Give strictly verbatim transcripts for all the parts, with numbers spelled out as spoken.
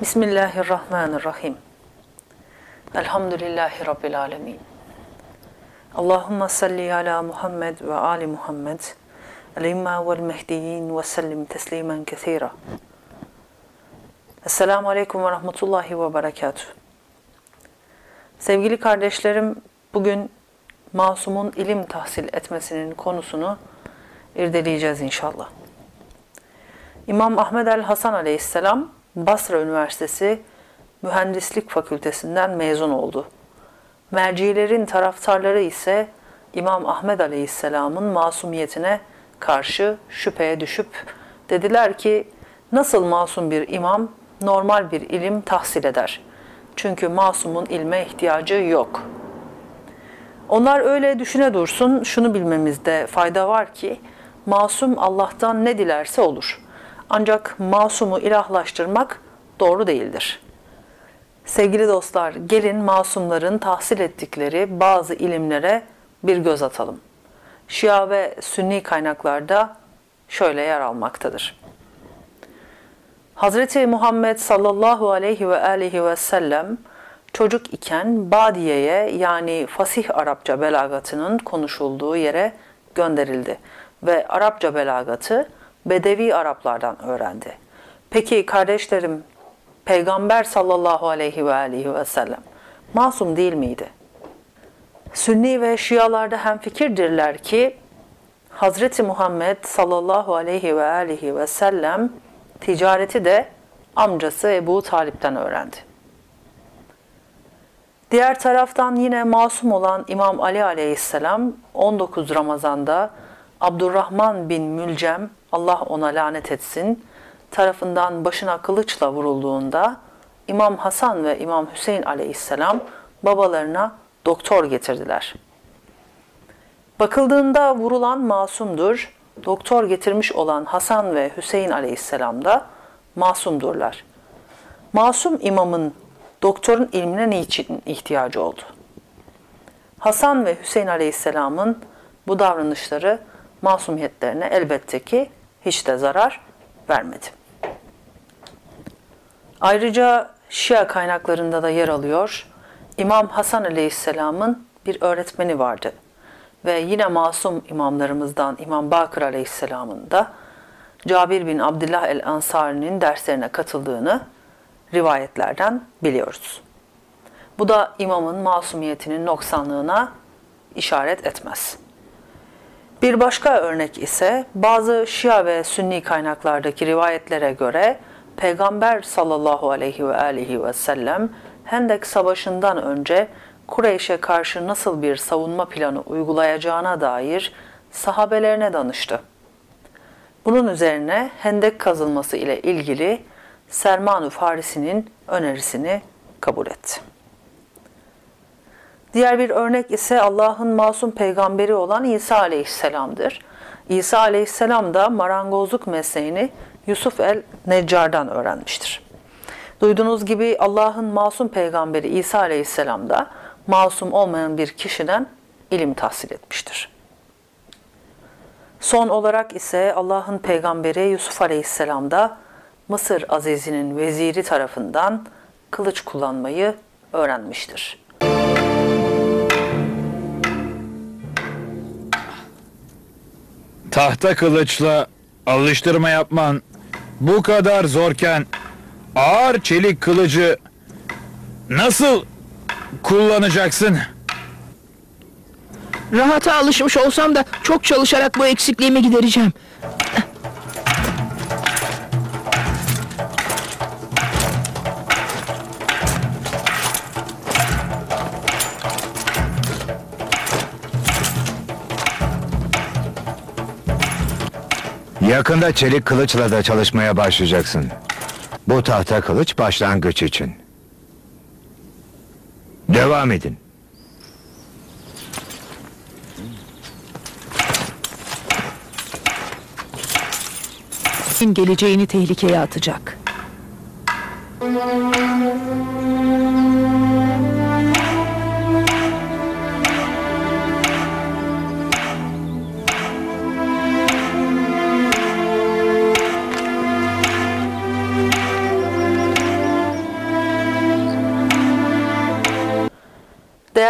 Bismillahirrahmanirrahim. Elhamdülillahi Rabbil alemin. Allahümme salli ala Muhammed ve ali Muhammed. El-imma vel mehdiyin ve sellim teslimen kethira. Esselamu aleyküm ve rahmetullahi ve berekatuhu. Sevgili kardeşlerim, bugün masumun ilim tahsil etmesinin konusunu irdeleyeceğiz inşallah. İmam Ahmed el-Hasan aleyhisselam Basra Üniversitesi Mühendislik Fakültesinden mezun oldu. Mercilerin taraftarları ise İmam Ahmed aleyhisselamın masumiyetine karşı şüpheye düşüp dediler ki nasıl masum bir imam normal bir ilim tahsil eder? Çünkü masumun ilme ihtiyacı yok. Onlar öyle düşüne dursun, şunu bilmemizde fayda var ki masum Allah'tan ne dilerse olur. Ancak masumu ilahlaştırmak doğru değildir. Sevgili dostlar, gelin masumların tahsil ettikleri bazı ilimlere bir göz atalım. Şia ve Sünni kaynaklarda şöyle yer almaktadır. Hazreti Muhammed sallallahu aleyhi ve aleyhi ve sellem çocuk iken Badiye'ye yani fasih Arapça belagatının konuşulduğu yere gönderildi ve Arapça belagatı Bedevi Araplardan öğrendi. Peki kardeşlerim, Peygamber sallallahu aleyhi ve aleyhi ve sellem masum değil miydi? Sünni ve Şialarda hemfikirdirler ki Hazreti Muhammed sallallahu aleyhi ve aleyhi ve sellem ticareti de amcası Ebu Talip'ten öğrendi. Diğer taraftan yine masum olan İmam Ali aleyhisselam on dokuz Ramazan'da Abdurrahman bin Mülcem, Allah ona lanet etsin, tarafından başına kılıçla vurulduğunda İmam Hasan ve İmam Hüseyin aleyhisselam babalarına doktor getirdiler. Bakıldığında vurulan masumdur, doktor getirmiş olan Hasan ve Hüseyin aleyhisselam da masumdurlar. Masum imamın doktorun ilmine niçin ihtiyacı oldu? Hasan ve Hüseyin aleyhisselamın bu davranışları masumiyetlerine elbette ki hiç de zarar vermedi. Ayrıca Şia kaynaklarında da yer alıyor. İmam Hasan aleyhisselamın bir öğretmeni vardı. Ve yine masum imamlarımızdan İmam Bakır aleyhisselamın da Cabir bin Abdullah el-Ansari'nin derslerine katıldığını rivayetlerden biliyoruz. Bu da imamın masumiyetinin noksanlığına işaret etmez. Bir başka örnek ise bazı Şia ve Sünni kaynaklardaki rivayetlere göre Peygamber sallallahu aleyhi ve aleyhi ve sellem Hendek Savaşı'ndan önce Kureyş'e karşı nasıl bir savunma planı uygulayacağına dair sahabelerine danıştı. Bunun üzerine hendek kazılması ile ilgili Selman-ı Farisi'nin önerisini kabul etti. Diğer bir örnek ise Allah'ın masum peygamberi olan İsa aleyhisselam'dır. İsa aleyhisselam da marangozluk mesleğini Yusuf el-Neccar'dan öğrenmiştir. Duyduğunuz gibi Allah'ın masum peygamberi İsa aleyhisselam da masum olmayan bir kişiden ilim tahsil etmiştir. Son olarak ise Allah'ın peygamberi Yusuf aleyhisselam da Mısır Azizi'nin veziri tarafından kılıç kullanmayı öğrenmiştir. Tahta kılıçla alıştırma yapman bu kadar zorken ağır çelik kılıcı nasıl kullanacaksın? Rahata alışmış olsam da çok çalışarak bu eksikliğimi gidereceğim. Yakında çelik kılıçla da çalışmaya başlayacaksın. Bu tahta kılıç başlangıç için. Devam edin. Geleceğini tehlikeye atacak.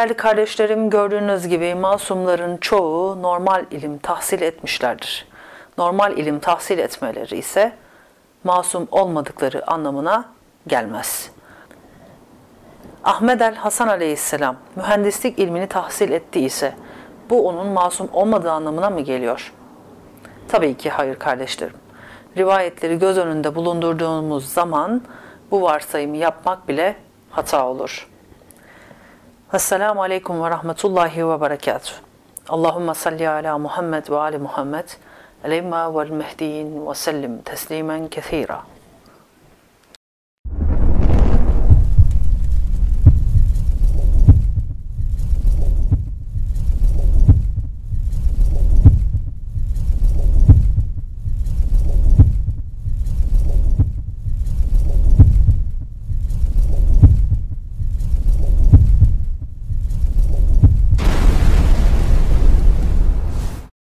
Değerli kardeşlerim, gördüğünüz gibi masumların çoğu normal ilim tahsil etmişlerdir. Normal ilim tahsil etmeleri ise masum olmadıkları anlamına gelmez. Ahmed el Hasan aleyhisselam mühendislik ilmini tahsil ettiyse bu onun masum olmadığı anlamına mı geliyor? Tabii ki hayır kardeşlerim. Rivayetleri göz önünde bulundurduğumuz zaman bu varsayımı yapmak bile hata olur. Esselamu Aleyküm ve Rahmetullahi ve Berekatuhu. Allahümme salli ala Muhammed ve ali Muhammed. Eleyma vel mehdiyin ve sellim teslimen kethira.